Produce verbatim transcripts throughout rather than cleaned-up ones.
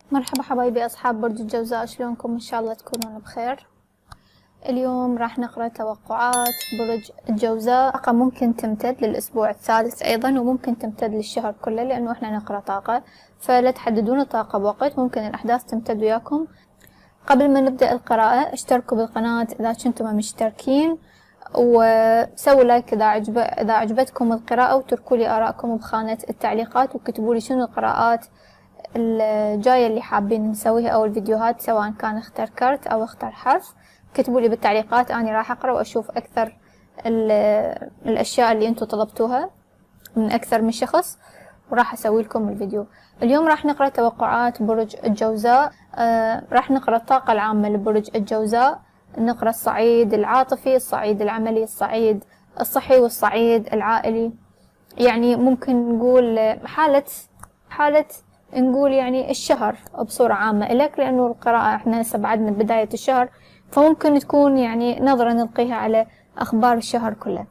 مرحبا حبايبي أصحاب برج الجوزاء، شلونكم؟ إن شاء الله تكونون بخير. اليوم راح نقرأ توقعات برج الجوزاء. طاقة ممكن تمتد للأسبوع الثالث أيضا، وممكن تمتد للشهر كله، لأنه إحنا نقرأ طاقة، فلا تحددون الطاقة بوقت، ممكن الأحداث تمتد وياكم. قبل ما نبدأ القراءة اشتركوا بالقناة إذا كنتم مشتركين، وسووا لايك إذا عجب إذا عجبتكم القراءة، وتركوا لي آراءكم بخانة التعليقات، وكتبوا لي شنو القراءات الجاية اللي حابين نسويها أو الفيديوهات، سواء كان اختر كرت أو اختر حرف. كتبوا لي بالتعليقات، أنا راح أقرأ وأشوف أكثر الأشياء اللي أنتوا طلبتوها من أكثر من شخص، وراح أسوي لكم الفيديو. اليوم راح نقرأ توقعات برج الجوزاء. آه راح نقرأ الطاقة العامة لبرج الجوزاء، نقرأ الصعيد العاطفي، الصعيد العملي، الصعيد الصحي، والصعيد العائلي. يعني ممكن نقول حالة حالة نقول يعني الشهر بصورة عامة إلك، لأنه القراءة إحنا هسه بعدنا بداية الشهر، فممكن تكون يعني نظرة نلقيها على أخبار الشهر كله.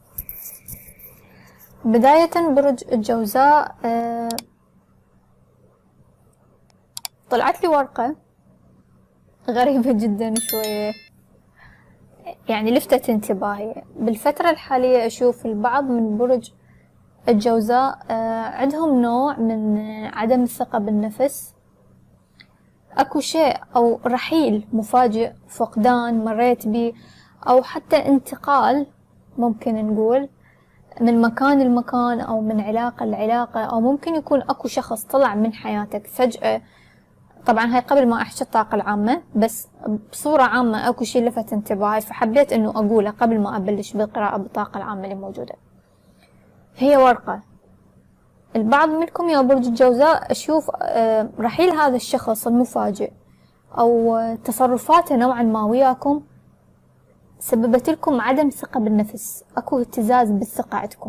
بداية برج الجوزاء، آه طلعت لي ورقة غريبة جدا شوية، يعني لفتت انتباهي. بالفترة الحالية أشوف البعض من برج الجوزاء آه عندهم نوع من عدم الثقة بالنفس، اكو شيء او رحيل مفاجئ، فقدان مريت بيه، او حتى انتقال ممكن نقول من مكان لمكان، او من علاقة لعلاقة، او ممكن يكون اكو شخص طلع من حياتك فجأة. طبعا هاي قبل ما احكي الطاقة العامة، بس بصورة عامة اكو شيء لفت انتباهي، فحبيت انه اقوله قبل ما ابلش بالقراءة بالطاقة العامة اللي موجودة. هي ورقة البعض منكم يا برج الجوزاء، أشوف رحيل هذا الشخص المفاجئ أو تصرفاته نوعا ما وياكم سببت لكم عدم ثقة بالنفس، أكو اهتزاز بالثقة عندكم.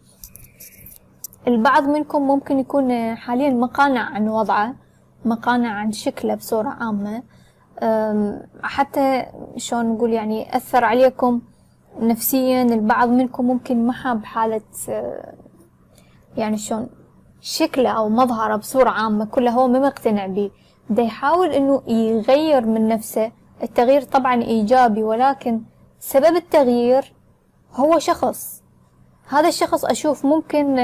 البعض منكم ممكن يكون حاليا مقانع عن وضعه، مقانع عن شكله بصورة عامة، حتى شلون نقول يعني أثر عليكم نفسيا. البعض منكم ممكن محى بحالة يعني شلون شكله أو مظهره بصورة عامة كله هو ما مقتنع بيه، دا يحاول إنه يغير من نفسه. التغيير طبعا إيجابي، ولكن سبب التغيير هو شخص. هذا الشخص أشوف ممكن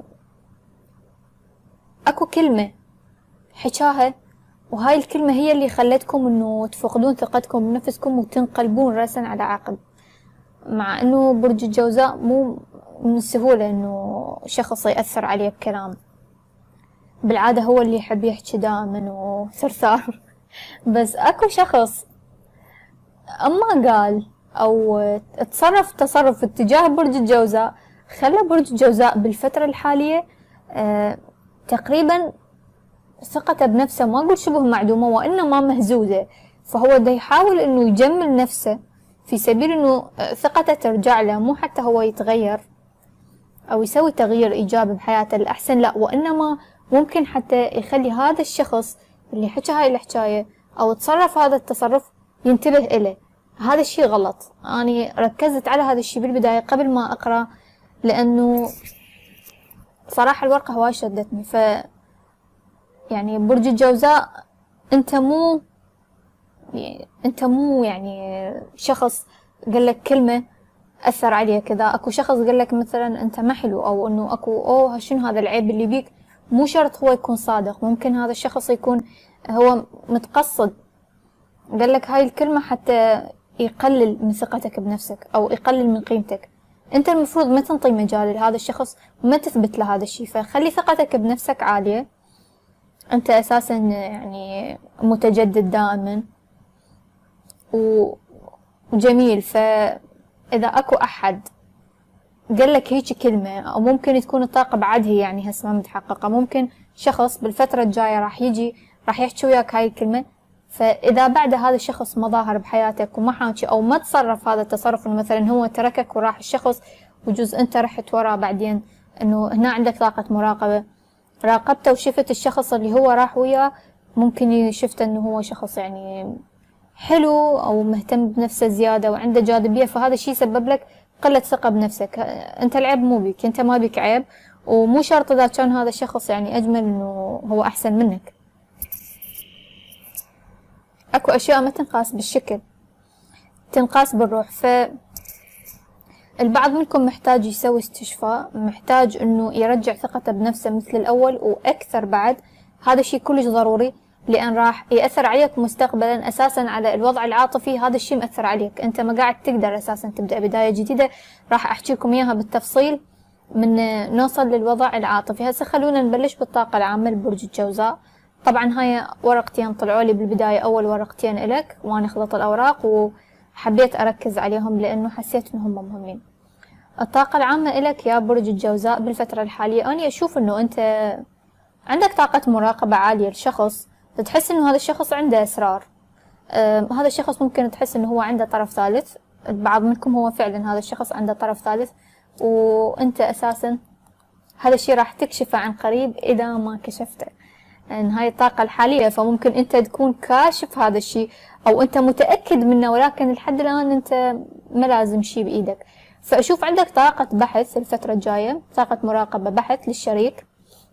أكو كلمة حكاها، وهاي الكلمة هي اللي خلتكم إنه تفقدون ثقتكم بنفسكم وتنقلبون رأسا على عقب. مع إنه برج الجوزاء مو من السهولة إنه شخص يأثر عليه بكلام، بالعادة هو اللي يحب يحكي دائما وثرثار بس اكو شخص اما قال او تصرف تصرف اتجاه برج الجوزاء خلى برج الجوزاء بالفترة الحالية آه تقريبا ثقته بنفسه ما اقول شبه معدومة، وانما مهزوزة. فهو دا يحاول انه يجمل نفسه في سبيل انه ثقته ترجع له، مو حتى هو يتغير او يسوي تغيير ايجابي بحياته للاحسن، لا، وانما ممكن حتى يخلي هذا الشخص اللي حكى هاي الحكاية أو تصرف هذا التصرف ينتبه إليه. هذا الشيء غلط. أنا ركزت على هذا الشيء بالبداية قبل ما أقرأ، لأنه صراحة الورقة هواي شدتني. ف يعني برج الجوزاء أنت مو يعني أنت مو يعني شخص قال لك كلمة أثر عليه كذا. أكو شخص قال لك مثلا أنت ما حلو، أو إنه أكو أوه شنو هذا العيب اللي بيك. مو شرط هو يكون صادق، ممكن هذا الشخص يكون هو متقصد قال لك هاي الكلمة حتى يقلل من ثقتك بنفسك أو يقلل من قيمتك. أنت المفروض ما تنطي مجال لهذا الشخص وما تثبت له هذا الشيء، فخلي ثقتك بنفسك عالية. أنت أساسا يعني متجدد دائما وجميل، فإذا أكو أحد قال لك هيك كلمة، أو ممكن تكون الطاقة بعد هي يعني هسه ما متحققة، ممكن شخص بالفترة الجاية راح يجي راح يحكي وياك هاي الكلمة. فإذا بعد هذا الشخص ما ظاهر بحياتك وما حاكي أو ما تصرف هذا التصرف، مثلا هو تركك وراح الشخص وجوز أنت رحت وراه بعدين، إنه هنا عندك طاقة مراقبة، راقبته وشفت الشخص اللي هو راح وياه، ممكن شفت إنه هو شخص يعني حلو أو مهتم بنفسه زيادة وعنده جاذبية، فهذا الشيء سبب لك قلة ثقة بنفسك. أنت العيب مو بيك، أنت ما بيك عيب، ومو شرط إذا كان هذا الشخص يعني أجمل إنه هو أحسن منك. اكو اشياء ما تنقاس بالشكل، تنقاس بالروح. ف البعض منكم محتاج يسوي استشفاء، محتاج انه يرجع ثقته بنفسه مثل الاول واكثر بعد. هذا الشيء كلش ضروري، لان راح ياثر عليك مستقبلا اساسا على الوضع العاطفي. هذا الشيء مأثر عليك، انت ما قاعد تقدر اساسا تبدأ بداية جديدة. راح احكي لكم اياها بالتفصيل من نوصل للوضع العاطفي. هسه خلونا نبلش بالطاقة العامة لبرج الجوزاء. طبعا هاي ورقتين طلعوا لي بالبداية، اول ورقتين الك وانا خلط الاوراق وحبيت اركز عليهم لانه حسيت انهم مهمين. الطاقة العامة إلك يا برج الجوزاء بالفترة الحالية، أنا أشوف إنه أنت عندك طاقة مراقبة عالية لشخص، تحس إنه هذا الشخص عنده أسرار. هذا الشخص ممكن تحس إنه هو عنده طرف ثالث، البعض منكم هو فعلا هذا الشخص عنده طرف ثالث، وأنت أساسا هذا الشيء راح تكشفه عن قريب إذا ما كشفته. يعني هاي الطاقة الحالية، فممكن أنت تكون كاشف هذا الشيء أو أنت متأكد منه، ولكن لحد الآن أنت ما لازم شيء بإيدك. فأشوف عندك طاقة بحث الفترة الجاية، طاقة مراقبة بحث للشريك،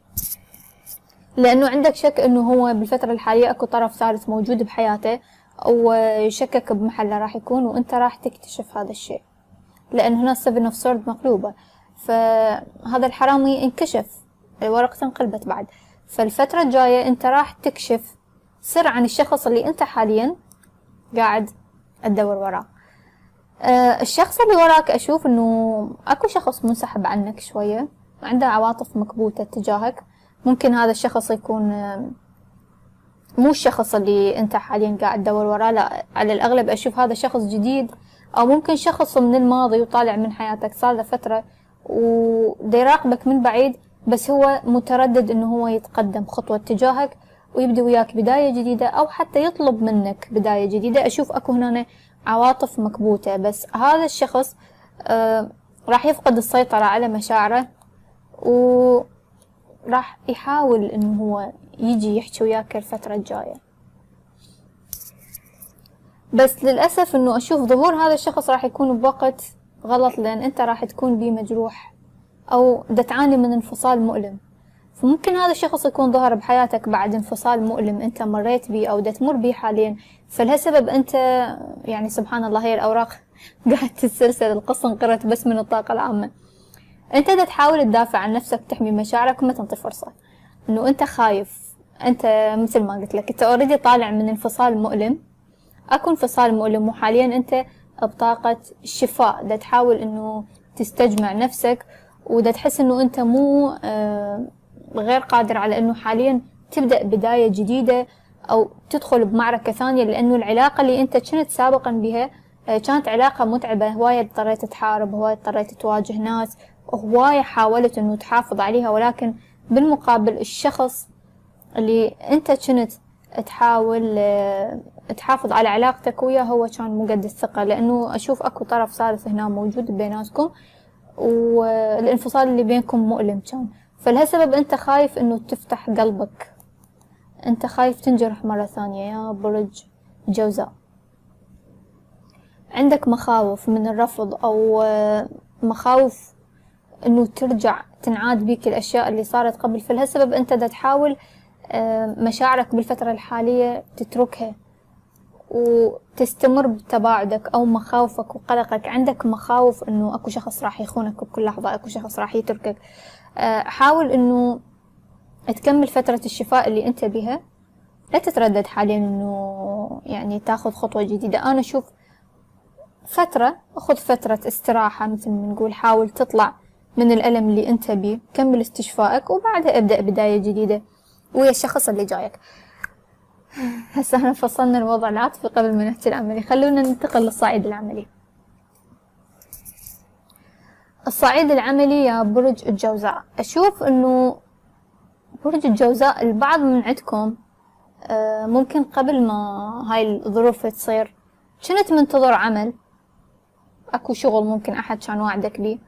لأنه عندك شك إنه هو بالفترة الحالية أكو طرف ثالث موجود بحياته، أو شكك بمحله راح يكون، وأنت راح تكتشف هذا الشيء، لأن هنا سفن اوف سورد مقلوبة، فهذا الحرامي انكشف، الورقة انقلبت بعد. فالفترة الجاية أنت راح تكشف سر عن الشخص اللي أنت حاليا قاعد تدور وراه. أه الشخص اللي وراك أشوف إنه أكو شخص منسحب عنك شوية، عنده عواطف مكبوتة تجاهك. ممكن هذا الشخص يكون أه مو الشخص اللي أنت حاليا قاعد تدور وراه، لا، على الأغلب أشوف هذا شخص جديد، أو ممكن شخص من الماضي وطالع من حياتك صار له فترة ودا يراقبك من بعيد، بس هو متردد إنه هو يتقدم خطوة تجاهك ويبدأ وياك بداية جديدة، أو حتى يطلب منك بداية جديدة. أشوف أكو هنا عواطف مكبوتة، بس هذا الشخص آه راح يفقد السيطرة على مشاعره، وراح يحاول إنه هو يجي يحكي وياك الفترة الجاية. بس للأسف إنه أشوف ظهور هذا الشخص راح يكون بوقت غلط، لأن أنت راح تكون بيه مجروح أو دا تعاني من انفصال مؤلم. فممكن هذا الشخص يكون ظهر بحياتك بعد انفصال مؤلم أنت مريت بيه أو دا تمر بيه حاليا، فلهالسبب أنت يعني سبحان الله هي الأوراق قاعد تتسلسل، القصة انقرت بس من الطاقة العامة. أنت دا تحاول تدافع عن نفسك، تحمي مشاعرك وما تنطي فرصة، إنه أنت خايف. أنت مثل ما قلت لك أنت أوريدي طالع من انفصال مؤلم، أكو انفصال مؤلم، وحاليا أنت بطاقة الشفاء، دا تحاول إنه تستجمع نفسك، ودا تحس إنه أنت مو آه غير قادر على إنه حاليا تبدأ بداية جديدة أو تدخل بمعركة ثانية، لأنه العلاقة اللي أنت كنت سابقا بها كانت علاقة متعبة، هواية اضطريت تحارب، هواية اضطريت تواجه ناس، هواية حاولت إنه تحافظ عليها، ولكن بالمقابل الشخص اللي أنت كنت تحاول تحافظ على علاقتك وياه هو كان مو قد الثقة، لأنه أشوف أكو طرف ثالث هنا موجود بيناتكم، والانفصال اللي بينكم مؤلم كان. فلهالسبب أنت خايف إنه تفتح قلبك، أنت خايف تنجرح مرة ثانية يا برج جوزاء. عندك مخاوف من الرفض، أو مخاوف إنه ترجع تنعاد بيك الأشياء اللي صارت قبل. فلهالسبب أنت دا تحاول مشاعرك بالفترة الحالية تتركها وتستمر بتباعدك، أو مخاوفك وقلقك. عندك مخاوف إنه أكو شخص راح يخونك بكل لحظة، أكو شخص راح يتركك. حاول إنه تكمل فترة الشفاء اللي أنت بها، لا تتردد حاليا إنه يعني تاخذ خطوة جديدة. أنا أشوف فترة، أخذ فترة استراحة مثل ما نقول، حاول تطلع من الألم اللي أنت بيه، كمل استشفائك، وبعدها ابدأ بداية جديدة ويا الشخص اللي جايك. هسه احنا فصلنا الوضع العاطفي قبل ما نحكي العملي، خلونا ننتقل للصعيد العملي. الصعيد العملي يا برج الجوزاء، أشوف إنه برج الجوزاء البعض من عندكم ممكن قبل ما هاي الظروف تصير كنت منتظر عمل، أكو شغل ممكن أحد كان وعدك بيه،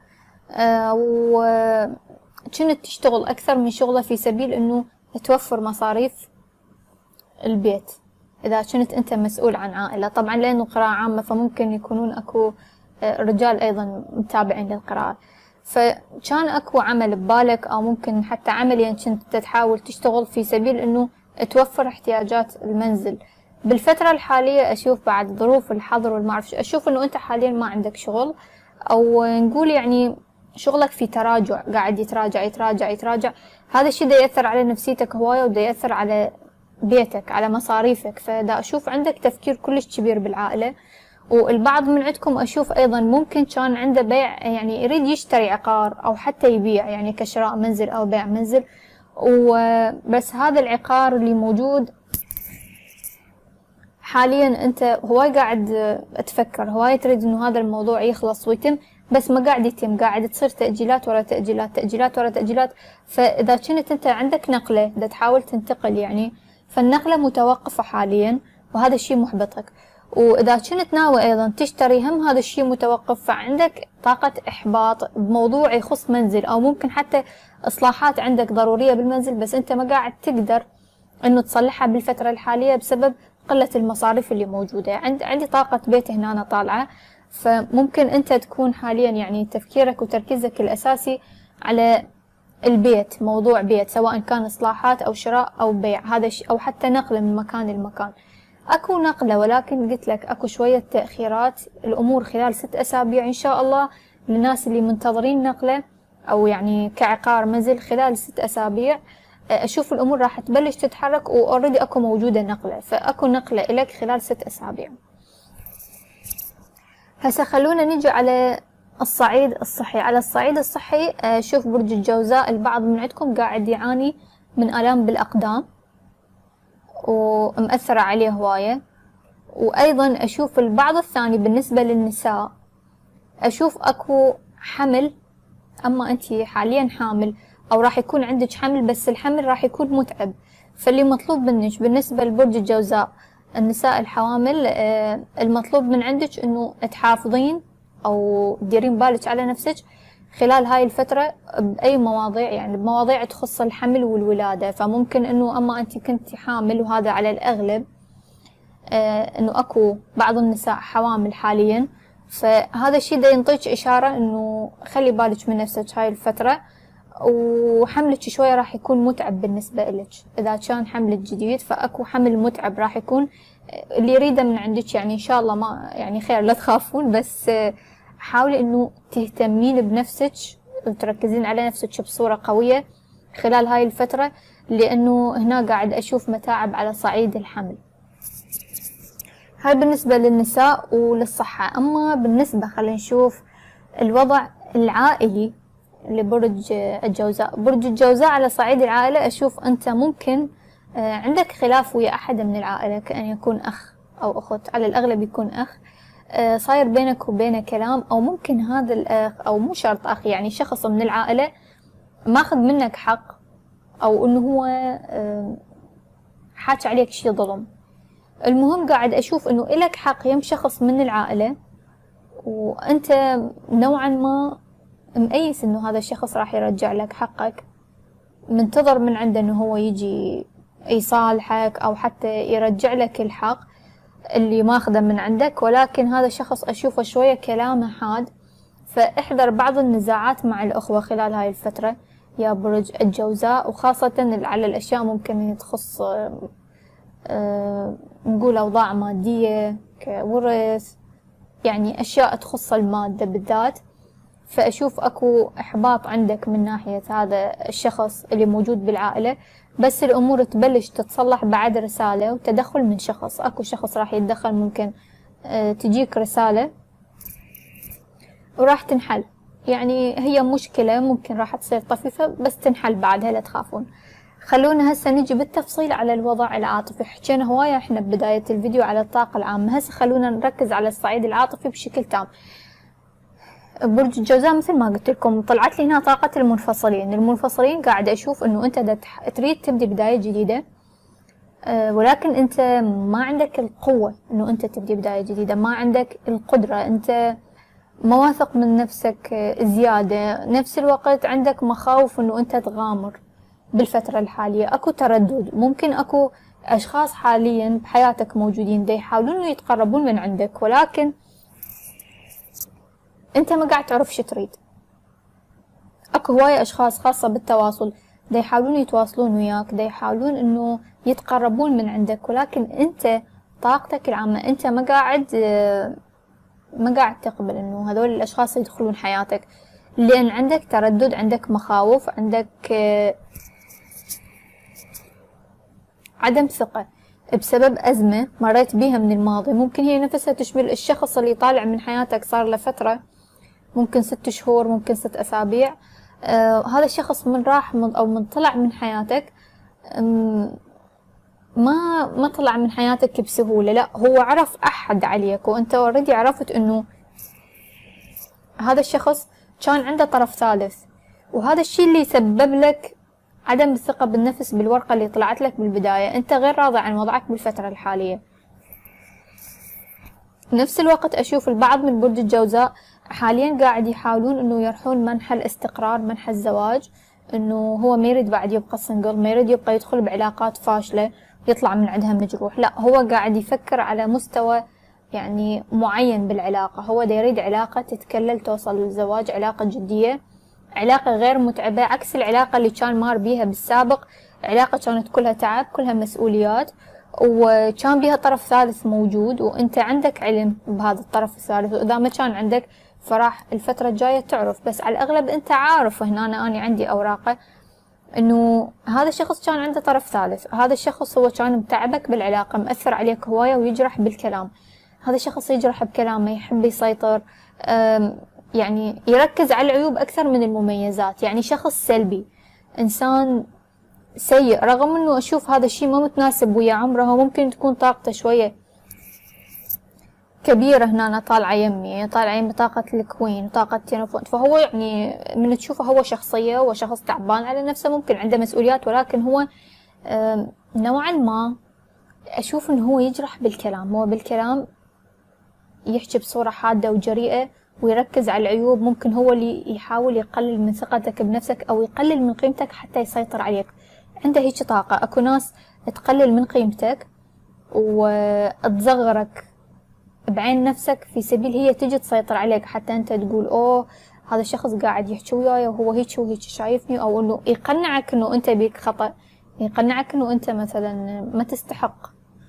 وكنت تشتغل أكثر من شغلة في سبيل إنه توفر مصاريف البيت إذا كنت أنت مسؤول عن عائلة. طبعا لأنه قراءة عامة فممكن يكونون أكو رجال أيضا متابعين للقراءة، فكان أكو عمل ببالك، أو ممكن حتى عمليا كنت تحاول تشتغل في سبيل إنه توفر احتياجات المنزل. بالفترة الحالية أشوف بعد ظروف الحظر والمعرفش، أشوف إنه أنت حاليا ما عندك شغل، أو نقول يعني شغلك في تراجع، قاعد يتراجع يتراجع يتراجع. هذا الشي دا يأثر على نفسيتك هواية، ودا يأثر على بيتك، على مصاريفك. فدا أشوف عندك تفكير كلش كبير بالعائلة. والبعض من عندكم أشوف أيضا ممكن كان عنده بيع، يعني يريد يشتري عقار أو حتى يبيع، يعني كشراء منزل أو بيع منزل. وبس هذا العقار اللي موجود حاليا أنت هواي قاعد تفكر، هواي تريد إنه هذا الموضوع يخلص ويتم، بس ما قاعد يتم، قاعد تصير تأجيلات ورا تأجيلات، تأجيلات ورا تأجيلات. فإذا كنت أنت عندك نقلة دا تحاول تنتقل يعني، فالنقلة متوقفة حاليا، وهذا الشي محبطك. وإذا كنت ناوي أيضا تشتري، هم هذا الشي متوقف، فعندك طاقة إحباط بموضوع يخص منزل، أو ممكن حتى إصلاحات عندك ضرورية بالمنزل، بس أنت ما قاعد تقدر إنه تصلحها بالفترة الحالية بسبب قلة المصاريف اللي موجودة. عند عندي طاقة بيت هنا أنا طالعة، فممكن أنت تكون حاليا يعني تفكيرك وتركيزك الأساسي على البيت، موضوع بيت، سواء كان إصلاحات أو شراء أو بيع، هذا الشيء، أو حتى نقل من مكان لمكان. أكو نقلة، ولكن قلت لك أكو شوية تأخيرات الأمور خلال ست أسابيع إن شاء الله. للناس اللي منتظرين نقلة أو يعني كعقار منزل خلال ست أسابيع، أشوف الأمور راح تبلش تتحرك، وأوريدي أكو موجودة نقلة، فأكو نقلة إلك خلال ست أسابيع. هسا خلونا نيجي على الصعيد الصحي. على الصعيد الصحي أشوف برج الجوزاء البعض من عندكم قاعد يعاني من آلام بالأقدام ومأثرة عليه هواية. وأيضا أشوف البعض الثاني بالنسبة للنساء، أشوف أكو حمل، أما أنتي حاليا حامل أو راح يكون عندك حمل، بس الحمل راح يكون متعب. فاللي مطلوب منك بالنسبة لبرج الجوزاء النساء الحوامل، المطلوب من عندك إنه تحافظين أو تديرين بالك على نفسك خلال هاي الفترة بأي مواضيع، يعني بمواضيع تخص الحمل والولادة. فممكن إنه أما أنتي كنتي حامل، وهذا على الأغلب إنه أكو بعض النساء حوامل حاليا، فهذا الشي دا ينطيك إشارة إنه خلي بالك من نفسك هاي الفترة. وحملك شوية راح يكون متعب بالنسبة إلك، إذا كان حملك جديد فأكو حمل متعب راح يكون. اللي يريده من عندك يعني إن شاء الله ما يعني خير، لا تخافون، بس حاولي إنه تهتمين بنفسك وتركزين على نفسك بصورة قوية خلال هاي الفترة، لأنه هنا قاعد أشوف متاعب على صعيد الحمل. هاي بالنسبة للنساء وللصحة. أما بالنسبة خلينا نشوف الوضع العائلي لبرج الجوزاء. برج الجوزاء على صعيد العائلة أشوف أنت ممكن عندك خلاف ويا أحد من العائلة، كأن يكون أخ أو أخت، على الأغلب يكون أخ، صاير بينك وبينه كلام، أو ممكن هذا الأخ أو مو شرط أخ، يعني شخص من العائلة ماخذ منك حق، أو إنه هو حاكي عليك شي ظلم. المهم قاعد أشوف إنه إلك حق يم شخص من العائلة، وأنت نوعا ما مقيس إنه هذا الشخص راح يرجع لك حقك، منتظر من عنده إنه هو يجي يصالحك أو حتى يرجع لك الحق اللي ماخذه من عندك. ولكن هذا الشخص أشوفه شوية كلامه حاد، فاحذر بعض النزاعات مع الأخوة خلال هاي الفترة يا برج الجوزاء، وخاصة على الأشياء ممكن تخص أه نقول أوضاع مادية كورث، يعني أشياء تخص المادة بالذات. فأشوف أكو إحباط عندك من ناحية هذا الشخص اللي موجود بالعائلة، بس الأمور تبلش تتصلح بعد رسالة وتدخل من شخص. أكو شخص راح يتدخل، ممكن أه تجيك رسالة وراح تنحل، يعني هي مشكلة ممكن راح تصير طفيفة بس تنحل بعدها، لا تخافون. خلونا هسه نجي بالتفصيل على الوضع العاطفي. حكينا هواية احنا ببداية الفيديو على الطاقة العامة، هسه خلونا نركز على الصعيد العاطفي بشكل تام. برج الجوزاء مثل ما قلت لكم طلعت لي هنا طاقة المنفصلين. المنفصلين قاعد اشوف انه انت تريد تبدي بداية جديدة، أه ولكن انت ما عندك القوة انه انت تبدي بداية جديدة، ما عندك القدرة، انت ما واثق من نفسك زيادة، نفس الوقت عندك مخاوف انه انت تغامر. بالفترة الحالية اكو تردد، ممكن اكو اشخاص حاليا بحياتك موجودين دا يحاولون انه يتقربون من عندك، ولكن انت ما قاعد تعرف شو تريد. اكو هواية اشخاص خاصة بالتواصل دا يحاولون يتواصلون وياك، دا يحاولون انه يتقربون من عندك، ولكن انت طاقتك العامة، انت ما قاعد ما قاعد تقبل انه هذول الاشخاص يدخلون حياتك، لان عندك تردد، عندك مخاوف، عندك عدم ثقة بسبب أزمة مريت بيها من الماضي. ممكن هي نفسها تشمل الشخص اللي طالع من حياتك صار له فترة، ممكن ست شهور، ممكن ست أسابيع. آه هذا الشخص من راح من أو من طلع من حياتك ما ما طلع من حياتك بسهولة، لا هو عرف أحد عليك، وأنت اوريدي عرفت إنه هذا الشخص كان عنده طرف ثالث، وهذا الشيء اللي سبب لك عدم الثقة بالنفس بالورقة اللي طلعت لك بالبداية. أنت غير راضي عن وضعك بالفترة الحالية. نفس الوقت أشوف البعض من برج الجوزاء حاليا قاعد يحاولون إنه يرحون منحى الاستقرار، منحى الزواج، إنه هو ما يريد بعد يبقى سنجل، ما يريد يبقى يدخل بعلاقات فاشلة يطلع من عندها مجروح، لا هو قاعد يفكر على مستوى يعني معين بالعلاقة. هو دا يريد علاقة تتكلل توصل للزواج، علاقة جدية، علاقة غير متعبة، عكس العلاقة اللي كان مار بيها بالسابق. علاقة كانت كلها تعب، كلها مسؤوليات، وكان بيها طرف ثالث موجود، وانت عندك علم بهذا الطرف الثالث، واذا ما كان عندك فراح الفترة الجاية تعرف. بس على الاغلب انت عارف، هنا أنا, أنا عندي اوراقه انه هذا الشخص كان عنده طرف ثالث، هذا الشخص هو كان متعبك بالعلاقة، مأثر عليك هواية، ويجرح بالكلام. هذا الشخص يجرح بكلامه، يحب يسيطر، يعني يركز على العيوب أكثر من المميزات، يعني شخص سلبي، إنسان سيء. رغم إنه أشوف هذا الشيء ما متناسب ويا عمره، ممكن تكون طاقته شوية كبيرة. هنا أنا طالعة يمي طالعة يمي طاقة الكوين وطاقة تينوفونت، فهو يعني من تشوفه هو شخصية وشخص تعبان على نفسه، ممكن عنده مسؤوليات، ولكن هو نوعا ما أشوف إنه هو يجرح بالكلام، هو بالكلام يحكي بصورة حادة وجريئة، ويركز على العيوب. ممكن هو اللي يحاول يقلل من ثقتك بنفسك أو يقلل من قيمتك حتى يسيطر عليك. عنده هيك طاقة. أكو ناس تقلل من قيمتك وتصغرك بعين نفسك في سبيل هي تجي تسيطر عليك، حتى أنت تقول أوه هذا الشخص قاعد يحكي وياي وهو هيك وهيك شايفني، أو إنه يقنعك إنه أنت بيك خطأ، يقنعك إنه أنت مثلا ما تستحق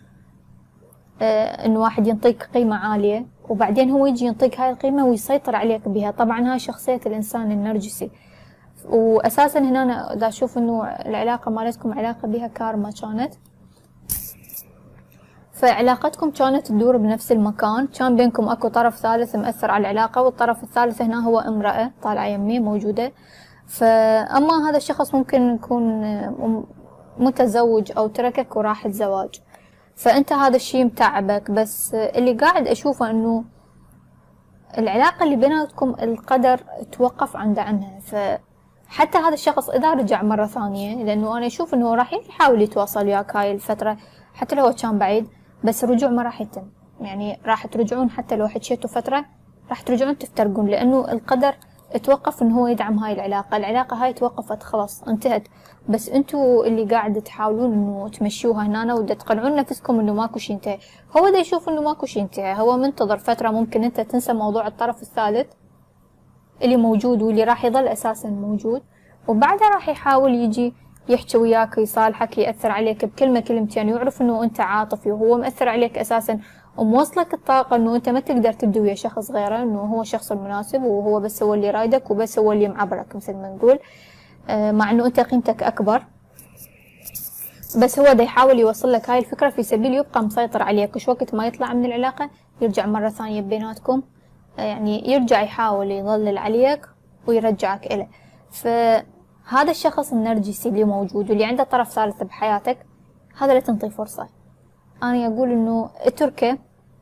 إنه واحد ينطيك قيمة عالية، وبعدين هو يجي ينطيك هاي القيمة ويسيطر عليك بها. طبعا هاي شخصية الإنسان النرجسي. وأساسا هنا أنا إذا أشوف إنه العلاقة مالتكم علاقة بها كارما كانت، فعلاقتكم كانت تدور بنفس المكان، كان بينكم أكو طرف ثالث مأثر على العلاقة، والطرف الثالث هنا هو امرأة طالعة يمي موجودة. فأما هذا الشخص ممكن يكون متزوج أو تركك وراح الزواج، فأنت هذا الشيء متعبك. بس اللي قاعد أشوفه إنه العلاقة اللي بيناتكم القدر توقف عند عنها، فحتى هذا الشخص إذا رجع مرة ثانية، لأنه أنا أشوف إنه راح يحاول يتواصل وياك هاي الفترة حتى لو كان بعيد، بس الرجوع ما راح يتم. يعني راح ترجعون حتى لو حكيتوا فترة، راح ترجعون تفترقون، لأنه القدر توقف إنه هو يدعم هاي العلاقة. العلاقة هاي توقفت خلاص انتهت، بس انتوا اللي قاعد تحاولون انه تمشوها هنا ودا تقنعون نفسكم انه ماكو شي انتهى. هو دا يشوف انه ماكو شي انتهى، هو منتظر فترة ممكن انت تنسى موضوع الطرف الثالث اللي موجود واللي راح يظل اساسا موجود، وبعدها راح يحاول يجي يحكي وياك يصالحك، يأثر عليك بكلمة كلمتين، ويعرف انه انت عاطفي وهو مأثر عليك اساسا، وموصلك الطاقة انه انت ما تقدر تبدي ويا شخص غيره، انه هو الشخص المناسب وهو بس هو اللي رايدك وبس هو اللي معبرك مثل ما نقول، مع انه انت قيمتك اكبر. بس هو دا يحاول يوصل لك هاي الفكرة في سبيل يبقى مسيطر عليك، وش وقت ما يطلع من العلاقة يرجع مرة ثانية بيناتكم، يعني يرجع يحاول يظلل عليك ويرجعك إله. فهذا الشخص النرجسي اللي موجود واللي عنده طرف ثالث بحياتك، هذا لا تنطي فرصة. أنا أقول إنه اتركه،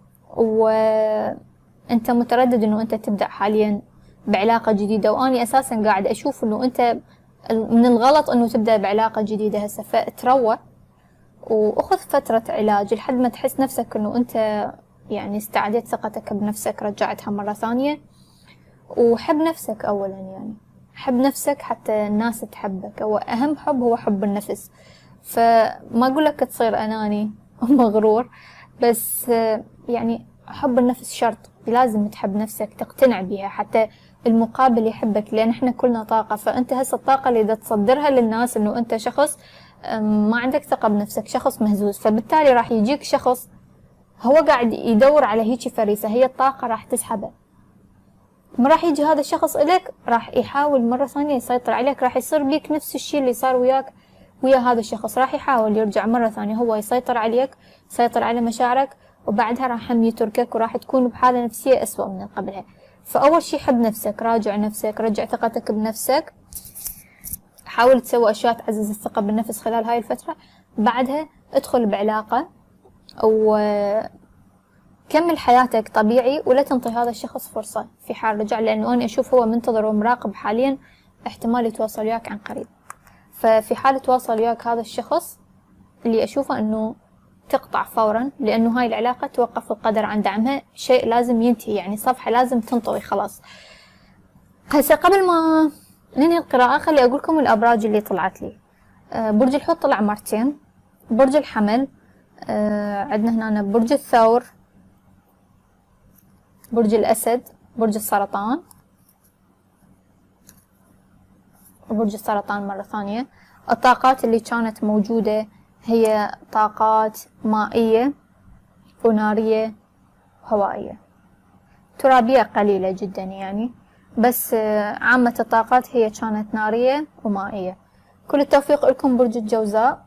وأنت متردد إنه أنت تبدأ حاليا بعلاقة جديدة، وأني أساسا قاعد أشوف إنه أنت من الغلط إنه تبدأ بعلاقة جديدة هسه، فتروى وأخذ فترة علاج لحد ما تحس نفسك إنه أنت يعني استعدت ثقتك بنفسك، رجعتها مرة ثانية. وحب نفسك أولا، يعني حب نفسك حتى الناس تحبك، هو أهم حب هو حب النفس. فما أقول لك تصير أناني ومغرور، بس يعني حب النفس شرط، لازم تحب نفسك تقتنع بها حتى المقابل يحبك، لأن احنا كلنا طاقة. فأنت هسه الطاقة اللي دا تصدرها للناس إنه أنت شخص ما عندك ثقة بنفسك، شخص مهزوز، فبالتالي راح يجيك شخص هو قاعد يدور على هيجي فريسة، هي الطاقة راح تسحبه. ما راح يجي هذا الشخص إليك راح يحاول مرة ثانية يسيطر عليك، راح يصير بيك نفس الشيء اللي صار وياك ويا هذا الشخص، راح يحاول يرجع مرة ثانية هو يسيطر عليك، يسيطر على مشاعرك، وبعدها راح هم يتركك وراح تكون بحالة نفسية أسوأ من قبلها. فأول شي حب نفسك، راجع نفسك، رجع ثقتك بنفسك، حاول تسوي أشياء تعزز الثقة بالنفس خلال هاي الفترة. بعدها ادخل بعلاقة وكمل حياتك طبيعي، ولا تنطي هذا الشخص فرصة في حال رجع، لأنه أنا أشوف هو منتظر ومراقب حاليا، احتمال يتواصل وياك عن قريب. ففي حال تواصل وياك هذا الشخص اللي أشوفه أنه تقطع فورا، لأنه هاي العلاقة توقف القدر عن دعمها، شيء لازم ينتهي، يعني صفحة لازم تنطوي خلاص. هسه قبل ما ننهي القراءة خلي أقولكم الأبراج اللي طلعت لي. أه برج الحوت طلع مرتين، برج الحمل، أه عندنا هنا برج الثور، برج الأسد، برج السرطان، برج السرطان مرة ثانية. الطاقات اللي كانت موجودة هي طاقات مائية ونارية وهوائية، ترابية قليلة جدا يعني، بس عامة الطاقات هي كانت نارية ومائية. كل التوفيق لكم برج الجوزاء،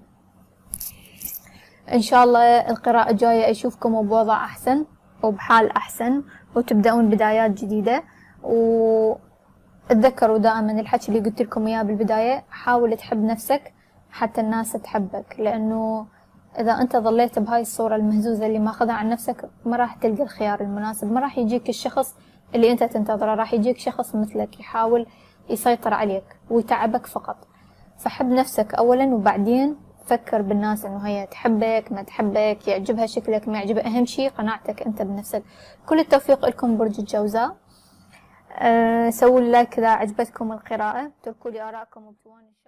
إن شاء الله القراءة الجاية أشوفكم بوضع أحسن وبحال أحسن، وتبدأون بدايات جديدة. واتذكروا دائما الحكي اللي قلت لكم إياه بالبداية، حاول تحب نفسك حتى الناس تحبك، لأنه إذا أنت ظليت بهاي الصورة المهزوزة اللي ماخذها عن نفسك ما راح تلقى الخيار المناسب، ما راح يجيك الشخص اللي أنت تنتظره، راح يجيك شخص مثلك يحاول يسيطر عليك ويتعبك فقط. فحب نفسك أولا، وبعدين فكر بالناس إنه هي تحبك ما تحبك، يعجبها شكلك ما يعجبها، أهم شي قناعتك أنت بنفسك. كل التوفيق لكم برج الجوزاء. أه سووا لايك إذا عجبتكم القراءة، تركوا لي آراءكم وبتواني.